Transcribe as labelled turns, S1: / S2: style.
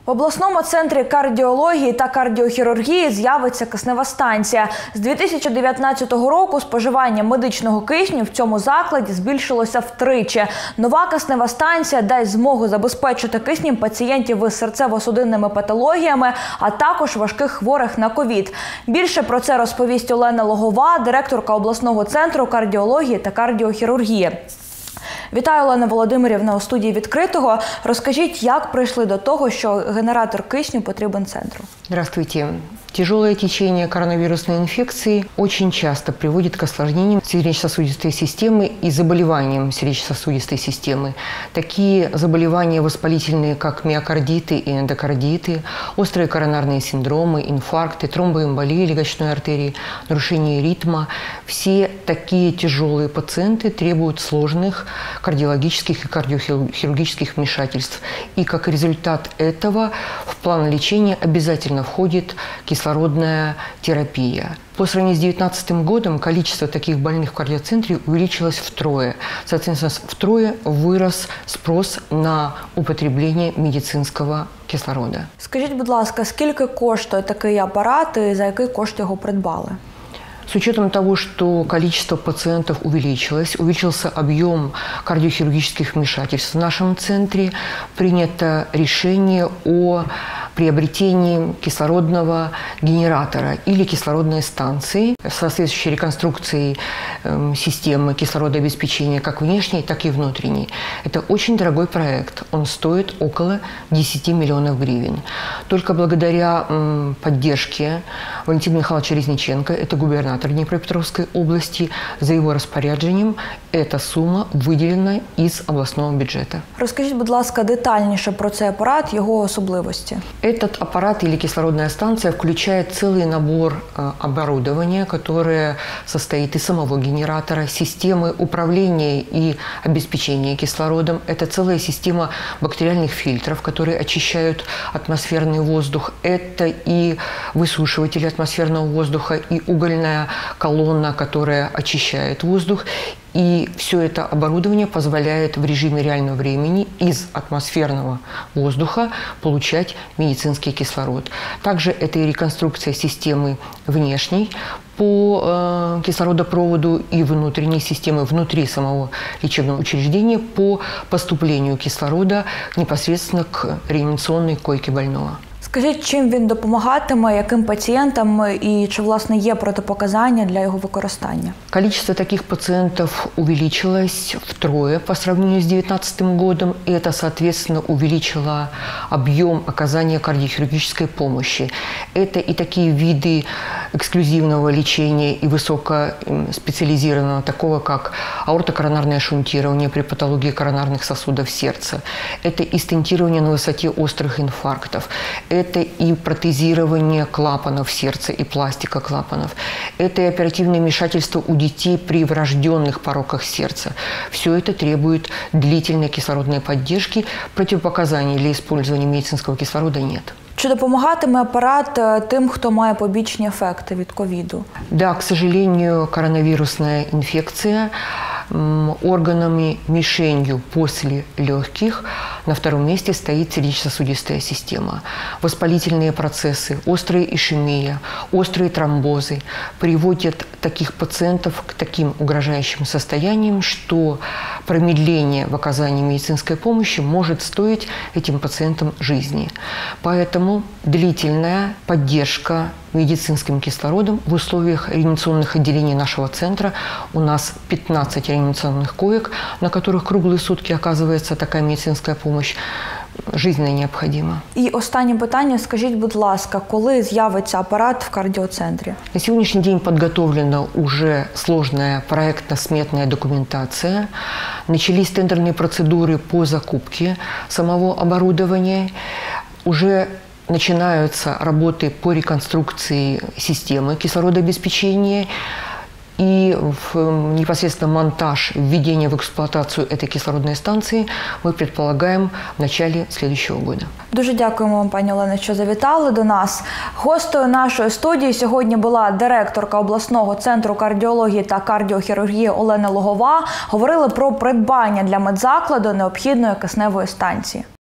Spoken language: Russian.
S1: В обласному центрі кардіології та кардіохірургії з'явиться киснева станція. З 2019 року споживання медичного кисню в цьому закладі збільшилося втричі. Нова киснева станція дасть змогу забезпечити киснем пацієнтів із серцево-судинними патологіями, а також важких хворих на ковід. Більше про це розповість Олена Логова, директорка обласного центру кардіології та кардіохірургії. Вітаю, Олена Володимирівна, у студії «Відкритого». Розкажіть, як прийшли до того, що генератор кисню потрібен центру?
S2: Здравствуйте. Тяжелое течение коронавирусной инфекции очень часто приводит к осложнениям сердечно-сосудистой системы и заболеваниям сердечно-сосудистой системы. Такие заболевания воспалительные, как миокардиты и эндокардиты, острые коронарные синдромы, инфаркты, тромбоэмболии легочной артерии, нарушение ритма. Все такие тяжелые пациенты требуют сложных кардиологических и кардиохирургических вмешательств. И как результат этого в план лечения обязательно входит кислородная терапия. По сравнению с 2019 годом количество таких больных в кардиоцентре увеличилось втрое. Соответственно, втрое вырос спрос на употребление медицинского кислорода.
S1: Скажіть, будь ласка, скільки коштує такий апарат і за який кошт його придбали?
S2: С учетом того, что количество пациентов увеличилось, увеличился объем кардиохирургических вмешательств в нашем центре, принято решение о приобретении кислородного генератора или кислородной станции с соответствующей реконструкцией системы кислородообеспечения как внешней, так и внутренней. Это очень дорогой проект. Он стоит около 10 миллионов гривен. Только благодаря поддержке Валентина Михайловича Резниченко, это губернатор Днепропетровской области, за его распоряджением эта сумма выделена из областного бюджета.
S1: Розкажіть, будь ласка, детальніше про цей апарат, його особливості.
S2: Этот аппарат или кислородная станция включает целый набор оборудования, которое состоит из самого генератора, системы управления и обеспечения кислородом. Это целая система бактериальных фильтров, которые очищают атмосферный воздух. Это и высушиватели атмосферного воздуха, и угольная колонна, которая очищает воздух. И все это оборудование позволяет в режиме реального времени из атмосферного воздуха получать медицинский кислород. Также это и реконструкция системы внешней по кислородопроводу и внутренней системы внутри самого лечебного учреждения по поступлению кислорода непосредственно к реанимационной койке больного.
S1: Скажіть, чим він допомагатиме, яким пацієнтам і чи, власне, є протипоказання для його використання?
S2: Количество таких пациентов увеличилось втрое по сравнению с 2019 годом, и это, соответственно, увеличило объем оказания кардиохирургической помощи. Это и такие виды эксклюзивного лечения и высокоспециализированного, такого как аортокоронарное шунтирование при патологии коронарных сосудов сердца. Это и стентирование на высоте острых инфарктов. Это и протезирование клапанов сердца и пластика клапанов. Это и оперативное вмешательство у детей при врожденных пороках сердца. Все это требует длительной кислородной поддержки. Противопоказаний для использования медицинского кислорода нет.
S1: Чи допомагатиме апарат тим, хто має побічні ефекти від ковіду?
S2: Да, к сожалению, коронавирусная инфекция органами мишенью после легких на втором месте стоит сердечно-сосудистая система. Воспалительные процессы, острая ишемия, острые тромбозы приводят таких пациентов к таким угрожающим состояниям, что промедление в оказании медицинской помощи может стоить этим пациентам жизни. Поэтому длительная поддержка медицинским кислородом в условиях реанимационных отделений нашего центра. У нас 15 реанимационных коек, на которых круглые сутки оказывается такая медицинская помощь, жизненно необходима.
S1: І останнє питання. Скажіть, будь ласка, коли з'явиться апарат в кардіоцентрі?
S2: На сегодняшний день подготовлена уже сложная проектно-сметная документация. Начались тендерные процедуры по закупке самого оборудования. Уже начинаются работы по реконструкции системы кислородообеспечения и непосредственно монтаж, введение в эксплуатацию этой кислородной станции мы предполагаем в начале следующего года.
S1: Дуже дякуємо вам, пані Олено, що завітали до нас. Гостею нашої студії сьогодні була директорка обласного центру кардіології та кардіохірургії Олена Логова. Говорили про придбання для медзакладу необхідної кисневої станції.